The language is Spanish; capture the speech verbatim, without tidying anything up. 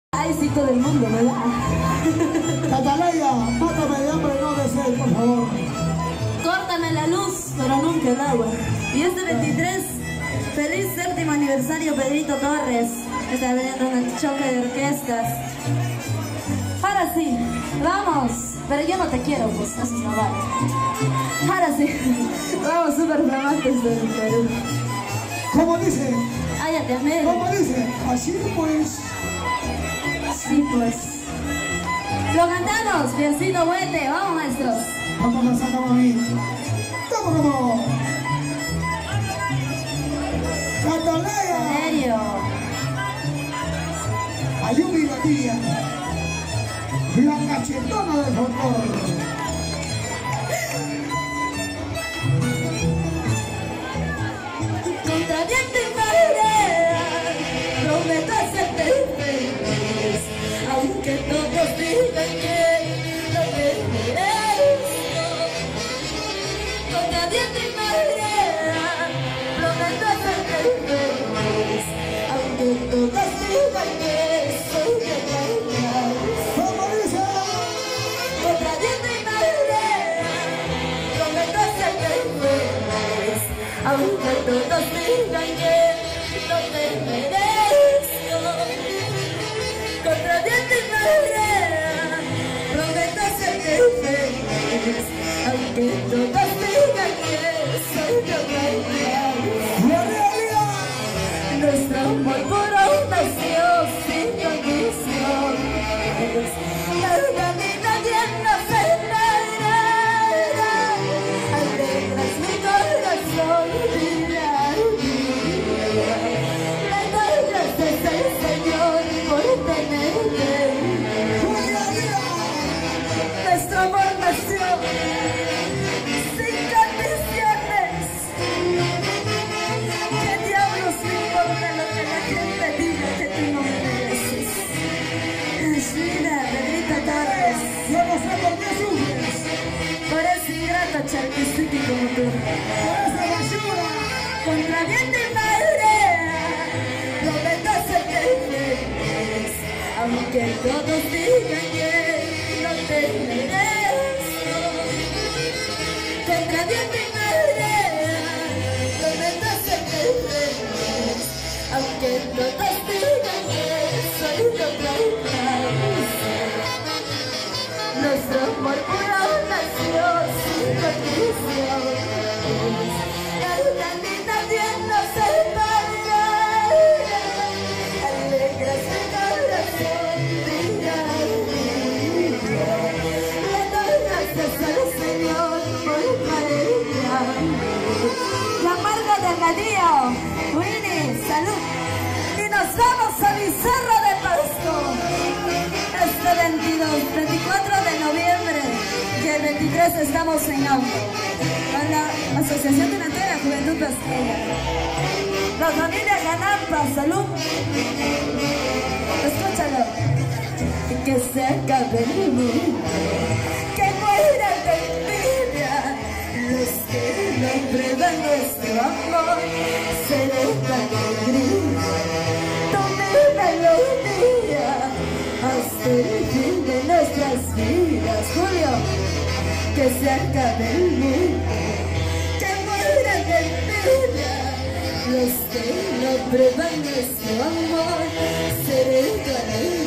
éxito del mundo, ¿verdad? Cataleya, mátame de hambre, no de sed, por favor. Córtame la luz, pero nunca el agua. Y este veintitrés, feliz séptimo aniversario Pedrito Torres. Está veniendo un choque de orquestas. Ahora sí, vamos. Pero yo no te quiero, pues, eso no vale. Ahora sí, vamos, super flamantes del Perú. ¿Cómo dice? Ay, ya te amé. ¿Cómo dice? Así pues. Sí, pues. Lo cantamos, Piecito Huete, vamos, maestros. Vamos a sacar a mí. ¿Cómo, cómo? Cataleya. ¿En serio? Ayumi la tía. La cachetona del folclore. Contra viento y marea, prometo hacerte feliz, aunque todos digan que no te merezco. Contra viento y marea, prometo hacerte feliz, aunque todos digan que soy de verdad. ¿Cómo dice? Contra viento y marea, prometo hacerte feliz, aunque todos digan que no te merezco. Contra viento y marea, prometo hacerte feliz, aunque todos digan que soy de verdad. Nuestro amor puro nació sin condiciones, nada ni nadie nos separará. Alegras mi corazón, mira, mira. Le doy gracias al Señor por tenerte. Nuestro amor nació sin condiciones. ¿Qué diablos me importa lo que la gente diga que tú no me mereces? Mira, Pedrito Torres, Yo no sé por qué sufres. por ese ingrato charquistique como tú. Por esa basura. Contra viento y marea, prometo hacerte feliz, aunque todos digan que no te merezco. Contra viento y marea, prometo hacerte feliz, aunque todos digan que soy de otra país. Nuestro amor puro nació sin condiciones. Nada ni nadie nos separará. Alegras mi corazón, mira, mira. Le doy gracias al Señor por pareja. La Marga de Radío, Winnie, salud. Y nos vamos a mi Cerro de Pasco. Este veintidós, veinticuatro de noviembre y el veintitrés estamos en Auto, con la Asociación de la Juventud Pasqueña. La familia Ganampa, salud. Escúchalo. Y que se acabe el mundo, que muera de envidia los que no prueban nuestro amor. Seré tu alegría, tu mi melodía, hasta el fin de nuestras vidas. Julio, que se acabe el mundo, que muera de envidia los que no prueban nuestro amor. Seré tu alegría.